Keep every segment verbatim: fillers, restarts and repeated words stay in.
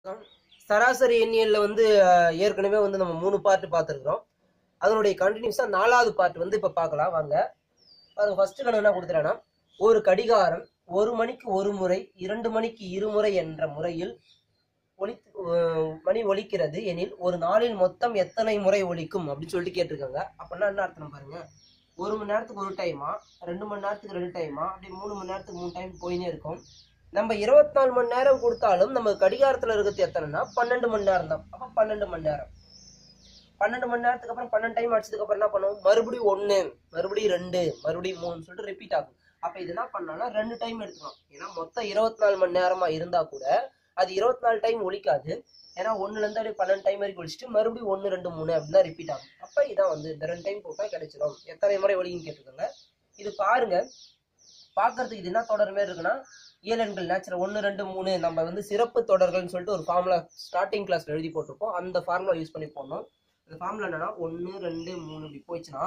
சராசரி எண்ணியல்ல வந்து ஏற்கனவே வந்து நம்ம மூணு பார்ட் பார்த்துருக்குறோம். அதனுடைய கண்டினியூஸா நாலாவது பார்ட் வந்து இப்ப பார்க்கலாம் வாங்க. அது ஃபர்ஸ்ட் கணக்கு என்ன கொடுத்துறேன்னா, ஒரு கடிகாரம் ஒரு மணிக்கு ஒரு முறை இரண்டு மணிக்கு இருமுறை என்ற முறையில் ஒலி மணி ஒலிக்கிறது எனில் ஒரு நாளில் மொத்தம் எத்தனை முறை ஒலிக்கும் அப்படின்னு சொல்லிட்டு கேட்டிருக்காங்க. அப்படின்னா என்ன அர்த்தம் பாருங்க. ஒரு மணி நேரத்துக்கு ஒரு டைமா, ரெண்டு மணி நேரத்துக்கு ரெண்டு டைமா, அப்படி மூணு மணி நேரத்துக்கு மூணு டைம் போயினே இருக்கும். நம்ம இருபத்தி நாலு மணி நேரம் கொடுத்தாலும் நம்ம கடிகாரத்துல இருக்கிறது எத்தனைன்னா பன்னெண்டு மணி நேரம் தான். அப்ப பன்னெண்டு மணி நேரம் பன்னெண்டு மணி நேரத்துக்கு அப்புறம் பன்னெண்டு டைம் அடிச்சதுக்கு அப்புறம் என்ன பண்ணுவோம், மறுபடியும் ஒண்ணு, மறுபடியும் ரெண்டு, மறுபடியும் மூணுன்னு சொல்லிட்டு ரிப்பீட் ஆகும். அப்ப இது என்ன பண்ணலாம்னா ரெண்டு டைம் எடுத்துக்கலாம். ஏன்னா மொத்தம் இருபத்தி நாலு மணி நேரமா இருந்தா கூட அது இருபத்தி நாலு டைம் ஒலிக்காது. ஏன்னா ஒண்ணுல இருந்து அப்படியே பன்னெண்டு டைம் வரைக்கும் ஒழிச்சிட்டு மறுபடியும் ஒன்னு ரெண்டு மூணு அப்படின்னு ரிப்பீட் ஆகும். அப்ப இதான் வந்து இந்த ரெண்டு டைம் போட்டா கிடைச்சிடும். எத்தனை முறை ஒலிக்குன்னு கேட்டிருக்காங்க. இது பாருங்க, பாக்குறதுக்கு இது என்ன தொடர் மாதிரி இருக்குன்னா ஏழு எண்கள் நேச்சுரல் ஒன்னு ரெண்டு மூணு நம்ம வந்து சிறப்பு தொடர்கள்னு சொல்லிட்டு ஒரு ஃபார்முலா ஸ்டார்டிங் கிளாஸ்ல எழுதி போட்டிருப்போம். அந்த ஃபார்முலா யூஸ் பண்ணி போடணும். அந்த ஃபார்முலா என்னன்னா ஒன்னு ரெண்டு மூணு இப்படி போயிடுச்சுன்னா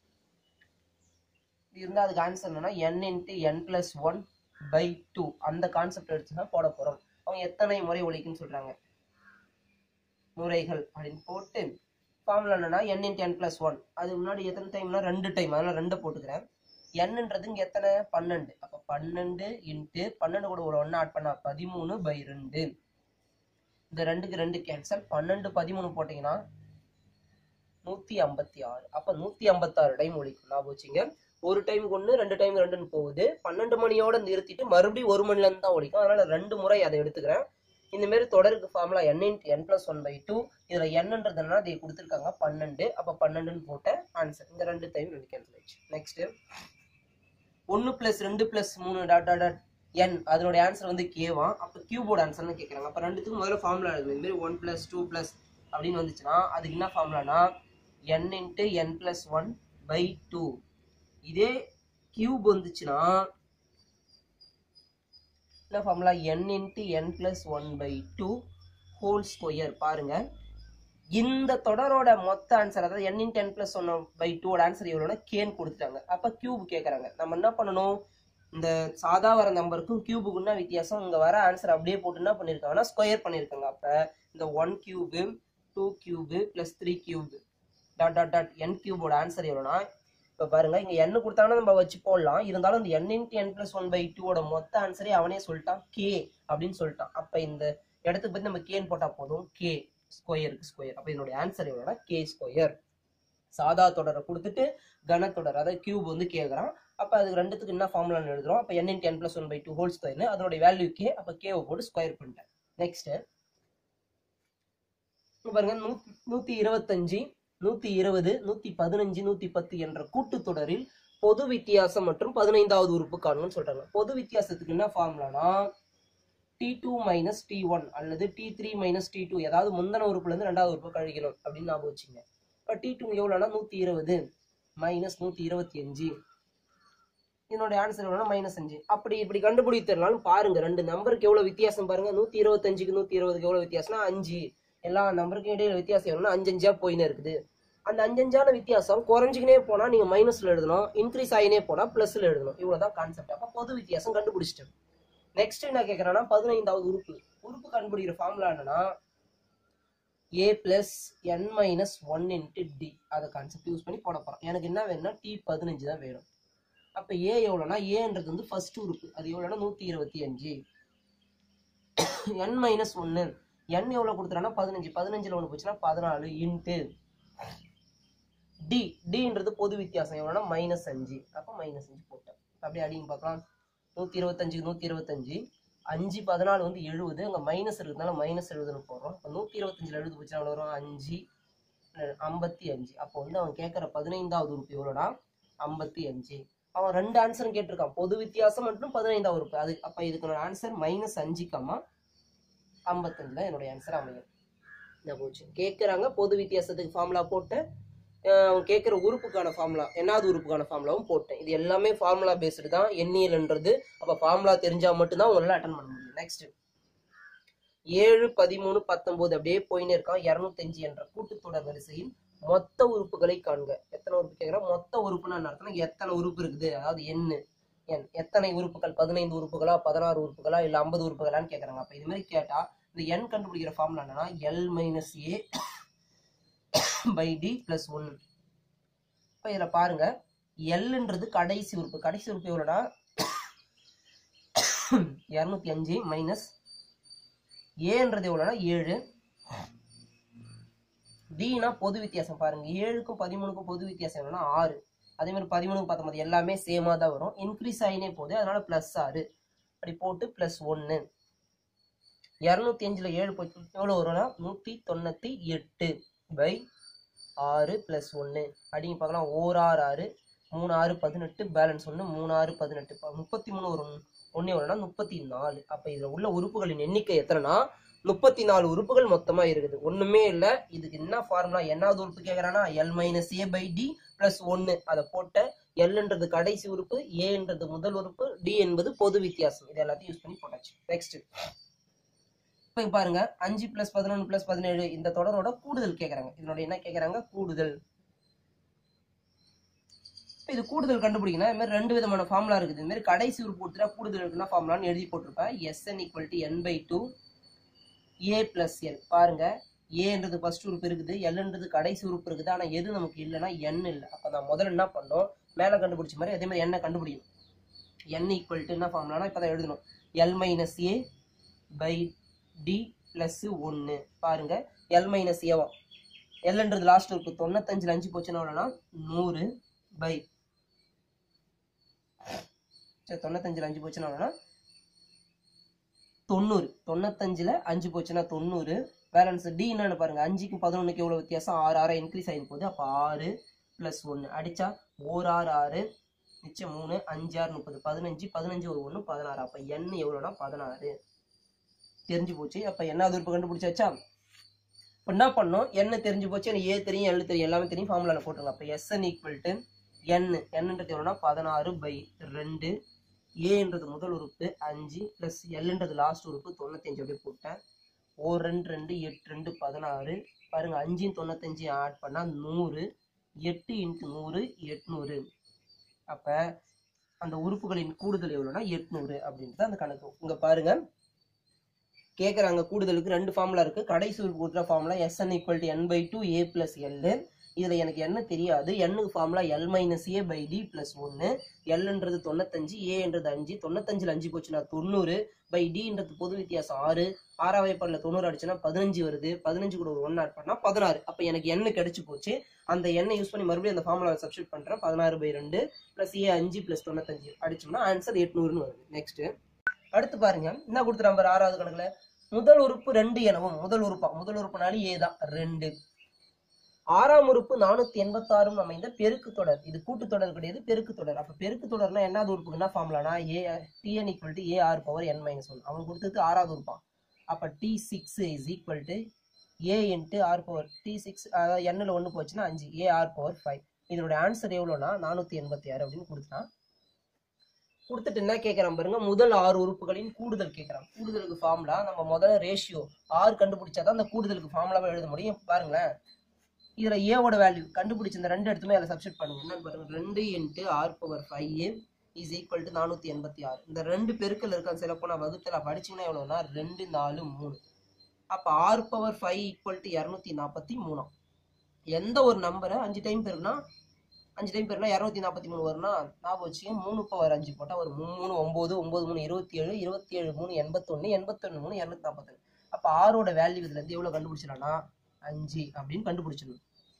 இருந்தா அதுக்கு ஆன்சர் என்னன்னா n into N plus one by two அந்த கான்செப்ட் எடுத்துன்னா போட போறோம். அவங்க எத்தனை முறை ஒலிக்குன்னு சொல்றாங்க, முறைகள் அப்படின்னு போட்டு ஃபார்முலா என்னன்னா n இன்ட்டு என் பிளஸ் ஒன். அது முன்னாடி எத்தனை டைம்னா ரெண்டு டைம், அதனால ரெண்டு போட்டுக்கிறேன். என்னன்றது இங்க எத்தனை பன்னெண்டு. அப்ப பன்னெண்டு இன்ட்டு பன்னெண்டு கூட ஒரு ஒன்னு ஆட் பண்ணா பதிமூணு பை ரெண்டு. இந்த ரெண்டுக்கு ரெண்டு கேன்சல். பன்னெண்டு பதிமூணு போட்டீங்கன்னா நூத்தி ஐம்பத்தி ஆறு. அப்ப நூத்தி ஐம்பத்தி ஆறு டைம் ஒலிக்கும். நான் போச்சுங்க ஒரு டைமுக்கு ஒண்ணு ரெண்டு டைம் ரெண்டுன்னு போகுது. பன்னெண்டு மணியோட நிறுத்திட்டு மறுபடியும் ஒரு மணில இருந்து தான் ஒலிக்கும். அதனால ரெண்டு முறை அதை எடுத்துக்கிறேன். இந்த மாதிரி தொடருக்கு formula n into N plus one by two. இதுல என்னன்றது என்னன்னா அதை கொடுத்துருக்காங்க பன்னெண்டு. அப்ப பன்னெண்டுன்னு போட்ட ஆன்சர். இந்த ரெண்டு டைம் ரெண்டு கேன்சல் ஆயிடுச்சு. நெக்ஸ்ட் ஒன்னு பிளஸ் ரெண்டு பிளஸ் மூணு டாட் டாட் என் அதனுடைய ஆன்சர் வந்து கேவா. அப்ப கியூபோர்ட் ஆன்சர்னு கேட்கறாங்க. அப்ப ரெண்டுத்துக்கும் முதல்ல ஃபார்முலா எழுதுங்க. இந்த மாதிரி ஒன் பிளஸ் டூ பிளஸ் அப்படின்னு வந்துச்சுன்னா அதுக்கு என்ன ஃபார்முலானா n into N plus one by two. இதே கியூப் வந்துச்சுன்னா என்ன formula n into N plus one by two whole square. பாருங்க இந்த தொடரோட மொத்த ஆன்சர் அதாவது n into N plus one by டூவோட ஆன்சர் எவ்வளோனா கேன்னு கொடுத்துட்டாங்க. அப்ப கியூப் கேட்கறாங்க. நம்ம என்ன பண்ணணும், இந்த சாதா வர நம்பருக்கும் கியூபுக்குன்னா வித்தியாசம். இங்க வர ஆன்சர் அப்படியே போட்டு என்ன பண்ணிருக்காங்கன்னா ஸ்கொயர் பண்ணிருக்காங்க. அப்ப இந்த one cube two cube plus three cube dot dot dot n கியூபோட ஆன்சர் எவ்வளோனா இப்ப பாருங்க இங்க n கொடுத்தாங்கன்னா நம்ம வச்சு போடலாம். இருந்தாலும் இந்த n into N plus one by டூவோட மொத்த ஆன்சரே அவனே சொல்லிட்டான் கே அப்படின்னு சொல்லிட்டான். அப்ப இந்த இடத்துக்கு பத்தி நம்ம கேன்னு போட்டா போதும், கே ஸ்கொயருக்கு ஸ்கொயர். அப்ப இதனுடைய ஆன்சர் எவ்வளோனா கே ஸ்கொயர். சாதா தொடரை கொடுத்துட்டு கனத்தொடர் அதாவது கியூப் வந்து கேட்கறான். அப்ப அதுக்கு ரெண்டுத்துக்கு என்ன ஃபார்முலான்னு எழுதுறோம். அப்ப n into N plus one by two whole ஸ்கொயர்னு அதனுடைய வேல்யூ கே. அப்ப கேவை போட்டு ஸ்கொயர் பண்ணிட்டேன். நெக்ஸ்ட் பாருங்க நூத்தி இருபத்தஞ்சு நூத்தி இருபது நூத்தி பதினஞ்சு நூத்தி பத்து என்ற கூட்டுத்தொடரில் பொது வித்தியாசம் மற்றும் பதினைந்தாவது உறுப்பு காணும்னு சொல்றாங்க. பொது வித்தியாசத்துக்கு என்ன ஃபார்முலானா d two minus d one அல்லது d three minus d two ஏதாவது முந்தின உறுப்புல இருந்து ரெண்டாவது உறுப்பு கழிக்கணும் அப்படின்னு ஞாபகம் வச்சுங்க. இப்ப டி டூ எவ்வளவுனா நூத்தி இருபது மைனஸ் நூத்தி இருபத்தி அஞ்சு. இதனோட ஆன்சர் எவ்வளவுனா மைனஸ் அஞ்சு. அப்படி இப்படி கண்டுபிடித்தரலாம். பாருங்க ரெண்டு நம்பருக்கு எவ்வளவு வித்தியாசம் பாருங்க. நூத்தி இருபத்தி அஞ்சுக்கு நூத்தி இருபதுக்கு எவ்வளவு வித்தியாசம்னா அஞ்சு. எல்லா நம்பருக்கும் இடையில வித்தியாசம் எவ்வளவுனா அஞ்சு அஞ்சா போயினே இருக்குது. அந்த அஞ்சஞ்சான வித்தியாசம் குறைஞ்சிக்கினே போனா நீங்க மைனஸ்ல எழுதணும், இன்க்ரீஸ் ஆகினே போனா பிளஸ்ல எழுதணும். இவ்வளவுதான் கான்செப்ட். அப்ப பொது வித்தியாசம் கண்டுபிடிச்சிட்டேன். நெக்ஸ்ட் என்ன கேட்கறான்னா பதினைந்தாவது உறுப்பு. உறுப்பு கண்டுபிடிக்கிற ஃபார்முலா என்னன்னா a plus n minus one into d. அதை கான்செப்ட் யூஸ் பண்ணி போட போறோம். எனக்கு என்ன வேணும்னா டி பதினஞ்சு தான் வேணும். அப்ப ஏ எவ்வளவுனா ஏன்றது வந்து ஃபர்ஸ்ட் உறுப்பு. அது எவ்வளவுனா நூத்தி இருபத்தி அஞ்சு. என் மைனஸ் ஒன்னு என் எவ்வளவு கொடுத்துறான்னா பதினஞ்சு. பதினஞ்சுல ஒண்ணு போச்சுன்னா பதினாலு இன்ட்டு டி. டின்றது பொது வித்தியாசம் எவ்வளோனா மைனஸ் அஞ்சு. அப்போ மைனஸ் அஞ்சு போட்டேன். அப்படியே அடிங்க பார்க்கலாம். நூத்தி இருபத்தஞ்சு நூத்தி இருபத்தஞ்சு அஞ்சு பதினாலு வந்து எழுபது. அங்கே மைனஸ் இருக்கிறதுனால மைனஸ் எழுபதுன்னு போடுறோம். இப்போ நூத்தி இருபத்தஞ்சுல எழுபது போச்சுன்னா எவ்வளோ வரும் அஞ்சு ஐம்பத்தி அஞ்சு. அப்போ வந்து அவன் கேட்குற பதினைந்தாவது உறுப்பு எவ்வளோனா ஐம்பத்தி அஞ்சு. அவன் ரெண்டு ஆன்சரும் கேட்டிருக்கான், பொது வித்தியாசம் மற்றும் பதினைந்தாவது உறுப்பு. அது அப்போ இதுக்கு ஆன்சர் மைனஸ் அஞ்சு கம்மா ஐம்பத்தஞ்சு தான் என்னுடைய ஆன்சர் அமையும். நான் போச்சு கேட்குறாங்க பொது வித்தியாசத்துக்கு ஃபார்முலா போட்டு அவன் கேட்குற உறுப்புக்கான ஃபார்முலா என்னாவது உறுப்புக்கான ஃபார்முலாவும் போட்டேன். இது எல்லாமே ஃபார்முலா பேஸ்டு தான் எண்ணியல்ன்றது. அப்போ ஃபார்முலா தெரிஞ்சா மட்டும்தான் உங்களால் அட்டன் பண்ண முடியும். நெக்ஸ்ட் ஏழு பதிமூணு பத்தொன்பது அப்படியே போயின்னு இருக்கான். இருநூத்தி அஞ்சு என்ற கூட்டுத்தொடர் வரிசையில் மொத்த உறுப்புகளை காண்க. எத்தனை உறுப்பு கேட்குறான், மொத்த உறுப்புன்னு அர்த்தம் எத்தனை உறுப்பு இருக்குது, அதாவது எண்ணு என் எத்தனை உறுப்புகள், பதினைந்து உறுப்புகளா பதினாறு உறுப்புகளா இல்லை ஐம்பது உறுப்புகளான்னு கேட்குறாங்க. அப்போ இது மாதிரி கேட்டா இந்த n கண்டுபிடிக்கிற ஃபார்முலா என்னன்னா l minus A by D plus ஒன்று. இப்போ இதில் பாருங்க எல்ன்றது கடைசி உறுப்பு. கடைசி உறுப்பு எவ்வளோனா இரநூத்தி அஞ்சு மைனஸ் ஏன்றது எவ்வளோனா ஏழு. டினா பொது வித்தியாசம் பாருங்க, ஏழுக்கும் பதிமூணுக்கும் பொது வித்தியாசம் எவ்வளோனா ஆறு. அதே மாதிரி பதிமூணுக்கு பத்தொன்பது எல்லாமே சேமா தான் வரும், இன்க்ரீஸ் ஆகினே போகுது, அதனால பிளஸ் ஆறு அப்படி போட்டு பிளஸ் ஒன்று. இரநூத்தி அஞ்சுல ஏழு போச்சு எவ்வளோ வரும்னா நூற்றி தொண்ணூற்றி எட்டு பை ஆறு பிளஸ் ஒன்று. அப்படிங்க பார்க்கலாம், ஓர் ஆறு ஆறு, மூணு ஆறு பதினெட்டு, பேலன்ஸ் ஒன்று, மூணு ஆறு பதினெட்டு, முப்பத்தி மூணு ஒரு ஒன்று எவ்வளோனா முப்பத்தி நாலு. அப்போ இதில் உள்ள உறுப்புகளின் எண்ணிக்கை எத்தனைனா முப்பத்தி நாலு உறுப்புகள் மொத்தமாக இருக்குது. ஒன்றுமே இல்லை. இதுக்கு என்ன ஃபார்முலா, என்னாவது உறுப்பு கேட்குறான்னா L minus A by D plus ஒன்று. அதை போட்ட எல்ன்றது கடைசி உறுப்பு, ஏன்றது முதல் உறுப்பு, டி என்பது பொது வித்தியாசம். இது எல்லாத்தையும் யூஸ் பண்ணி போட்டாச்சு. நெக்ஸ்ட் இப்போ பாருங்க அஞ்சு பிளஸ் பதினொன்று பிளஸ் பதினேழு இந்த தொடரோட கூடுதல் கேட்குறாங்க. இதனோட என்ன கேட்குறாங்க, கூடுதல். இது கூடுதல் கண்டுபிடிக்கணும். இது மாதிரி ரெண்டு விதமான ஃபார்முலா இருக்குது. இது மாதிரி கடைசி உறுப்பு கொடுத்துட்டா கூடுதல் இருக்குன்னா ஃபார்முலான்னு எழுதி போட்டிருப்பேன். S N equal to N by two A plus L. பாருங்க ஏன்றது ஃபர்ஸ்ட் உறுப்பு இருக்குது, எல்ன்றது கடைசி உறுப்பு இருக்குது. ஆனால் எது நமக்கு இல்லைன்னா என் இல்லை. அப்போ நான் முதல்ல என்ன பண்ணோம், மேலே கண்டுபிடிச்ச மாதிரி அதே மாதிரி என்ன கண்டுபிடிக்கணும். என் ஈக்குவல் டு என்ன ஃபார்முலானா இப்போ தான் எழுதணும், L minus A by D plus ஒன்று. பாருங்க எல் மைனஸ் ஏவா, எல்ன்றது லாஸ்ட் உறுப்பு, தொண்ணூத்தஞ்சில் அஞ்சு போச்சுன்னா எவ்வளோனா நூறு பை சரி தொண்ணூத்தஞ்சில் அஞ்சு போச்சுன்னா எவ்வளோனா தொண்ணூறு. தொண்ணூத்தஞ்சில் அஞ்சு போச்சுன்னா தொண்ணூறு. பேலன்ஸ் டி என்னன்னு பாருங்க, அஞ்சுக்கு பதினொன்றுக்கு எவ்வளோ வித்தியாசம், ஆறு ஆறு இன்க்ரீஸ் ஆகி போகுது. அப்போ ஆறு பிளஸ் ஒன்று அடிச்சா ஓர் ஆறு ஆறு, மிச்சம் மூணு, அஞ்சு ஆறு முப்பது, பதினஞ்சு, பதினஞ்சு ஒரு ஒன்று பதினாறு. அப்போ என் எவ்வளோனா பதினாறு தெரிஞ்சு போச்சு. அப்போ என்னாவது உறுப்பு கண்டுபிடிச்சாச்சா. இப்போ என்ன பண்ணோம், என்ன தெரிஞ்சு போச்சு, எனக்கு ஏ தெரியும் எல் தெரியும் எல்லாமே தெரியும், ஃபார்முலாவில் போட்டுருங்க. அப்போ எஸ்என் ஈக்குவல் டு என், என்னன்றது எவ்வளோனா பதினாறு பை ரெண்டு. ஏன்றது முதல் உறுப்பு அஞ்சு பிளஸ் எல்ன்றது லாஸ்ட் உறுப்பு தொண்ணூத்தஞ்சு அப்படியே போட்டேன். ஓர் ரெண்டு ரெண்டு எட்டு ரெண்டு பதினாறு. பாருங்க அஞ்சும் தொண்ணூத்தஞ்சு ஆட் பண்ணால் நூறு, எட்டு இன்ட்டு நூறு எட்நூறு. அப்போ அந்த உறுப்புகளின் கூடுதல் எவ்வளோனா எட்நூறு அப்படின்றது அந்த கணக்கு. இங்கே பாருங்க கேட்குறாங்க கூடுதலுக்கு ரெண்டு ஃபார்முலா இருக்குது. கடைசி உறுப்பு கொடுக்குற formula S N equal to N by two A plus L. இதில் எனக்கு என்ன தெரியாது, எண்ணுக்கு formula L minus A by D plus ஒன்று. எல்ன்றது தொண்ணூத்தஞ்சு, ஏன்றது அஞ்சு, தொண்ணூத்தஞ்சில் அஞ்சு போச்சுன்னா தொண்ணூறு பை டின்றது பொது வித்தியாசம் ஆறு. ஆறாவது பண்ணல தொண்ணூறு அடிச்சுன்னா பதினஞ்சு வருது, பதினஞ்சு கூட ஒரு ஒன்று ஆட் பண்ணால் பதினாறு. அப்போ எனக்கு எண்ணு கிடைச்சி போச்சு. அந்த எண்ணை யூஸ் பண்ணி மறுபடியும் அந்த ஃபார்முலாவை சப்ஸ்டியூட் பண்ணுறேன். பதினாறு பை ரெண்டு பிளஸ் ஏ அஞ்சு பிளஸ் தொண்ணூத்தஞ்சு அடிச்சோம்னா ஆன்சர் எட்நூறுன்னு வருது. நெக்ஸ்ட் அடுத்து பாருங்க என்ன கொடுத்துட்டு நம்பர் ஆறாவது கணக்குல முதல் உறுப்பு ரெண்டு எனவும், முதல் உறுப்பா முதல் உறுப்புனாலும் ஏ தான் ரெண்டு. ஆறாம் உறுப்பு நானூத்தி எண்பத்தி ஆறும் அமைந்த பெருக்கு தொடர். இது கூட்டு தொடர் கிடையாது, பெருக்கு தொடர். அப்ப பெருக்கு தொடர்னா என்னது உறுப்புக்கு என்ன ஃபார்முலானா A T N equal to A R power N minus one. அவன் கொடுத்தது ஆறாவது உறுப்பான். அப்ப T six is equal to A into R power T six, அதாவது எண்ணில் ஒன்று போச்சுன்னா அஞ்சு, ஏ ஆர் பவர் ஃபைவ். இதோட ஆன்சர் எவ்வளோனா நானூத்தி எண்பத்தி ஆறு அப்படின்னு கொடுத்தான். கொடுத்துட்டு என்ன கேட்கறான் பாருங்க, முதல் ஆறு உறுப்புகளின் கூடுதல் கேட்கறான். கூடுதலுக்கு ஃபார்முலா நம்ம முதல்ல ரேஷியோ ஆறு கண்டுபிடிச்சாதான் அந்த கூடுதலுக்கு ஃபார்முலாவை எழுத முடியும். பாருங்களேன் இதுல ஏவோட வேல்யூ கண்டுபிடிச்ச இந்த ரெண்டு இடத்துமே அதில் சப்ஸ்டிட் பண்ணுங்க. என்னன்னு பாருங்க, ரெண்டு into R power five is equal to நானூத்தி எண்பத்தி ஆறு. இந்த ரெண்டு பெருக்கல் இருக்கான்னு சில போனா வகுத்துல படிச்சீங்கன்னா எவ்வளவுனா ரெண்டு நாலு மூணு. அப்ப R power five equal to இரநூத்தி நாற்பத்தி மூணாம். எந்த ஒரு நம்பரை அஞ்சு டைம் பெருக்குனா அஞ்சு டைம் பெருனா இரநூத்தி நாற்பத்தி மூணு வரும்னா ஞாபகம் வச்சுக்க, மூணு பவர் அஞ்சு போட்டா ஒரு மூணு ஒன்பது, ஒன்பது மூணு இருபத்தி ஏழு, இருபத்தி ஏழு மூணு எண்பத்தொன்னு, எண்பத்தொன்னு மூணு இரநூத்தி நாற்பத்தொன்னு. அப்ப ஆரோட வேல்யூ இதுல இருந்து எவ்வளவு கண்டுபிடிச்சிடலாம்னா அஞ்சு அப்படின்னு கண்டுபிடிச்சிடணும்.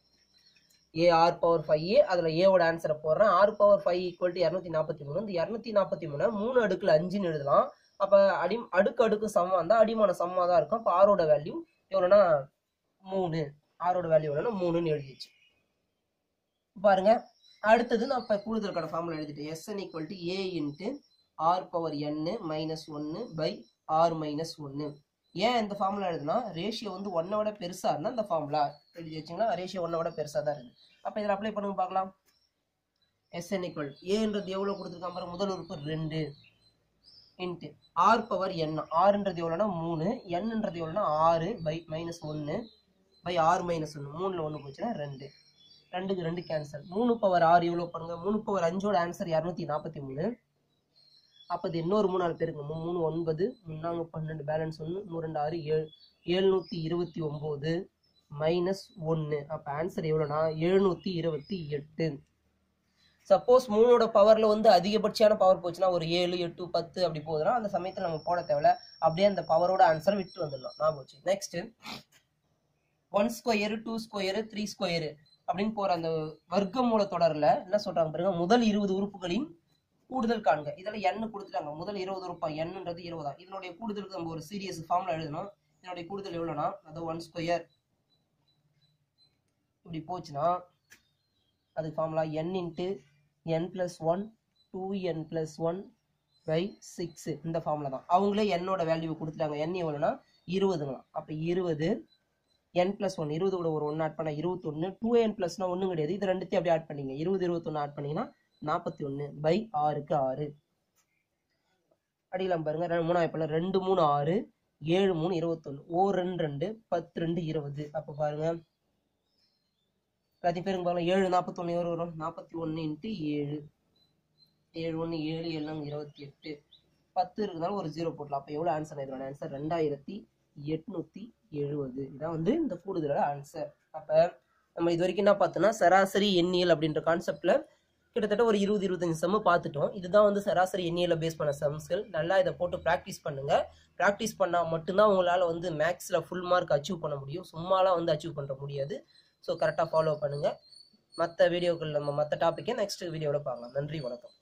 ஏ ஆர் பவர் ஃபைவ், அதுல ஏவோட ஆன்சரை போடுறேன். R power five equal to இரநூத்தி நாற்பத்தி மூணு. இந்த இரநூத்தி நாற்பத்தி மூணு மூணு அடுக்குல அஞ்சுன்னு எழுதலாம். அப்ப அடி அடுக்கு அடுக்கு சமமா இருந்தா அடிமான சமமா தான் இருக்கும். அப்ப ஆரோட வேல்யூ எவ்வளவுனா மூணு. ஆரோட வேல்யூ எவ்வளவுனா மூணுன்னு எழுதிச்சு. பாருங்க அடுத்தது நான் இப்ப கூடுதலுக்கான ஃபார்முலா எழுதிட்டேன். S N equal to A into R power N minus ஒன்னு பை ஆர் மைனஸ் ஒன்னு. ஏன் இந்த ஃபார்முலா எழுதுனா ரேஷியோ வந்து ஒன்னை விட பெருசா இருந்தா இந்த ஃபார்முலா எழுதி வச்சிங்கன்னா ரேஷியோ ஒன்னை விட பெருசா தான் இருக்கு. அப்ப இதில் அப்ளை பண்ணுங்க பார்க்கலாம். எஸ்என் ஈக்குவல் ஏன்றது எவ்வளவு கொடுத்துருக்கான் பாரு, முதல் உறுப்பு ரெண்டு இன்ட்டு ஆர் பவர் என். ஆறுன்றது எவ்வளோனா மூணு, என்னன்றது எவ்வளோனா ஆறு பை மைனஸ் ஒன்று பை ஆறு மைனஸ் ஒன்று. மூணுல ஒன்று போச்சுன்னா ரெண்டு, ரெண்டுக்கு ரெண்டு கேன்சல். மூணு பவர் ஆறு எவ்வளோ பாருங்க, மூணு பவர் அஞ்சோட ஆன்சர் இரநூத்தி நாற்பத்தி மூணு. அப்போ இது இன்னொரு மூணு நாலு பேருக்கு மூணு ஒன்பது மூணாங்க பன்னெண்டு பேலன்ஸ் ஒன்று மூணு ரெண்டு ஆறு ஏழு எழுநூற்றி இருபத்தி ஒம்பது மைனஸ் ஒன்று. அப்போ ஆன்சர் எவ்வளோனா எழுநூற்றி இருபத்தி எட்டு. சப்போஸ் மூணோட பவரில் வந்து அதிகபட்சமான பவர் போச்சுன்னா ஒரு ஏழு எட்டு பத்து அப்படி போகுதுன்னா அந்த சமயத்தில் நம்ம போட தேவையில்ல, அப்படியே அந்த பவரோட ஆன்சரை விட்டு வந்துடலாம். நான் போச்சு. Next one square two square three square அப்படின்னு போகிற அந்த வர்க்கமூல தொடரில் என்ன சொல்கிறாங்க பாருங்க, முதல் இருபது உறுப்புகளின் கூடுதல் காண்க. இதில் எண்ணு கொடுத்துட்டாங்க. முதல் இருபது உறுப்பா எண்ணுன்றது இருபதா. இதனுடைய கூடுதலுக்கு நம்ம ஒரு சீரியஸ் ஃபார்ம்ல எழுதணும். இதனுடைய கூடுதல் எவ்வளோனா அது ஒன் ஸ்கொயர் இப்படி போச்சுன்னா அது formula N into N plus one two N plus one by six. இந்த ஃபார்முலா தான். அவங்களே என்னோட வேல்யூ கொடுத்துட்டாங்க. என் எவ்வளோனா இருபதுங்களாம். அப்போ இருபது என் பிளஸ் ஒன் இருபது கூட ஒரு ஒன்று ஆட் பண்ண இருபத்தொன்று டூ என் பிளஸ்னா ஒன்றும் கிடையாது. இது ரெண்டுத்தையும் அப்படியே ஆட் பண்ணிங்க. இருபது இருபத்தொன்று ஆட் பண்ணிங்கன்னா நாற்பத்தி ஒன்று பை ஆறுக்கு ஆறு அடிக்கலாம் பாருங்க. மூணாயிரம் ரெண்டு மூணு ஆறு ஏழு மூணு இருபத்தொன்று ஓ ரெண்டு ரெண்டு பத்து ரெண்டு இருபது. அப்போ பாருங்க எல்லாத்தையும் பேருங்க பாருங்க. ஏழு நாற்பத்தொன்று எவ்வளோ வரும்? நாற்பத்தி ஒன்று இன்ட்டு ஏழு ஏழு ஒன்று ஏழு ஏழு இருபத்தி எட்டு பத்து இருக்கிறதால ஒரு ஜீரோ போட்டலாம். அப்போ எவ்வளோ ஆன்சர்? இதோட ஆன்சர் ரெண்டாயிரத்தி எட்நூத்தி எழுபது. இதான் வந்து இந்த கூடுதலோட ஆன்சர். அப்ப நம்ம இது வரைக்கும் என்ன பார்த்தோம்னா சராசரி எண்ணியல் அப்படின்ற கான்செப்ட்ல கிட்டத்தட்ட ஒரு இருபது இருபத்தஞ்சு சம்மு பார்த்துட்டோம். இதுதான் வந்து சராசரி எண்ணியலை பேஸ் பண்ண சம்ஸ்கள். நல்லா இதை போட்டு ப்ராக்டிஸ் பண்ணுங்க. ப்ராக்டிஸ் பண்ணால் மட்டும்தான் உங்களால் வந்து மேக்ஸில் ஃபுல் மார்க் அச்சீவ் பண்ண முடியும். சும்மாலாம் வந்து அச்சீவ் பண்ண முடியாது. ஸோ கரெக்டாக ஃபாலோ பண்ணுங்க. மற்ற வீடியோக்கள் நம்ம மற்ற டாப்பிக்கை நெக்ஸ்ட் வீடியோவில் பார்க்கலாம். நன்றி, வணக்கம்.